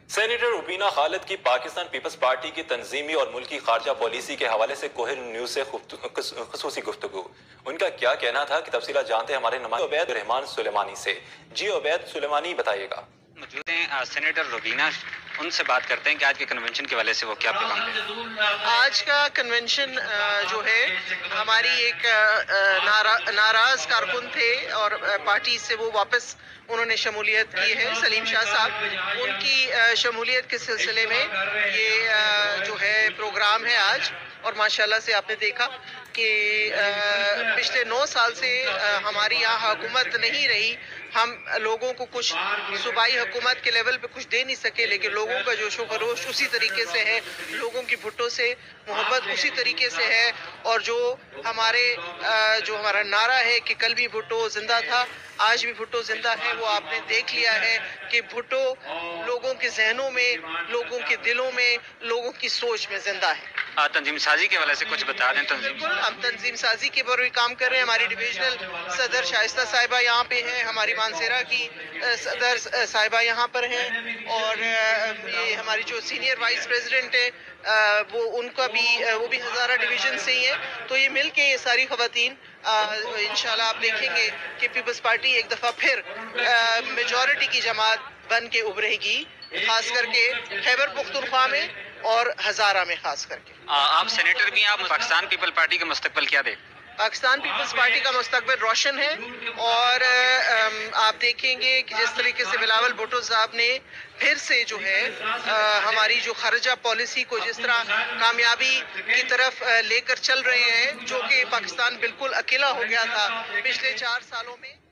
Senator ربینہ خالد کی Pakistan Peoples party کی تنظیمی اور ملکی خارجہ پالیسی کے حوالے سے کوہر نیوز سے خصوصی گفتگو. ان کا کیا کہنا تھا کہ تفصیلات جانتے ہیں ہمارے نمائندے عبید الرحمان سلیمانی سے. جی عبید سلیمانی بتائیے گا. موجود ہیں سینیٹر ربینہ، ان سے بات کرتے ہیں کہ آج کے کنونشن کے حوالے سے وہ کیا پیغام دیں. آج کا کنونشن جو ہے ہماری ایک ناراض کارکن تھے اور پارٹی سے وہ واپس انہوں نے شمولیت کی ہے، سلیم شاہ صاحب. ان کی شمولیت کے سلسلے میں یہ جو ہے پروگرام ہے آج، اور ماشاءاللہ سے آپ نے دیکھا کہ پچھلے 9 سال سے ہماری یہاں حکومت نہیں رہی. ہم لوگوں کو کچھ صوبائی حکومت کے لیول پہ کچھ دے نہیں سکے، لیکن لوگوں کا جوش و خروش اسی طریقے سے ہے، لوگوں کی بھٹو سے محبت اسی طریقے سے ہے. اور جو ہمارا نعرہ ہے کہ کل بھی بھٹو زندہ تھا، آج بھی بھٹو زندہ ہے، وہ آپ نے دیکھ لیا ہے کہ بھٹو لوگوں کے ذہنوں میں، لوگوں کے دلوں میں، لوگوں کی سوچ میں زندہ ہے. تنظیم سازی کے حوالے سے کچھ بتا دیں. بالکل، ہم تنظیم سازی کے اوپر بھی کام کر رہے ہیں. ہماری ڈویژنل صدر شائستہ صاحبہ یہاں پہ ہیں، ہماری مانسیرا کی صدر صاحبہ یہاں پر ہیں، اور یہ ہماری جو سینئر وائس پریزیڈنٹ ہے وہ بھی ہزارہ ڈویژن سے ہی ہیں. تو یہ مل کے یہ ساری خواتین انشاءاللہ آپ دیکھیں گے کہ پیپلز پارٹی ایک دفعہ پھر میجورٹی کی جماعت بن کے ابھرے گی، خاص کر کے خیبر پختونخوا میں اور ہزارہ میں خاص کر کے. آپ سینیٹر بھی ہیں، آپ پاکستان پیپل پارٹی کا مستقبل کیا دیں؟ پاکستان پیپلز پارٹی کا مستقبل روشن ہے، اور آپ دیکھیں گے کہ جس طریقے سے بلاول بھٹو صاحب نے پھر سے جو ہے ہماری جو خارجہ پالیسی کو جس طرح کامیابی کی طرف لے کر چل رہے ہیں، جو کہ پاکستان بالکل اکیلا ہو گیا تھا پچھلے 4 سالوں میں.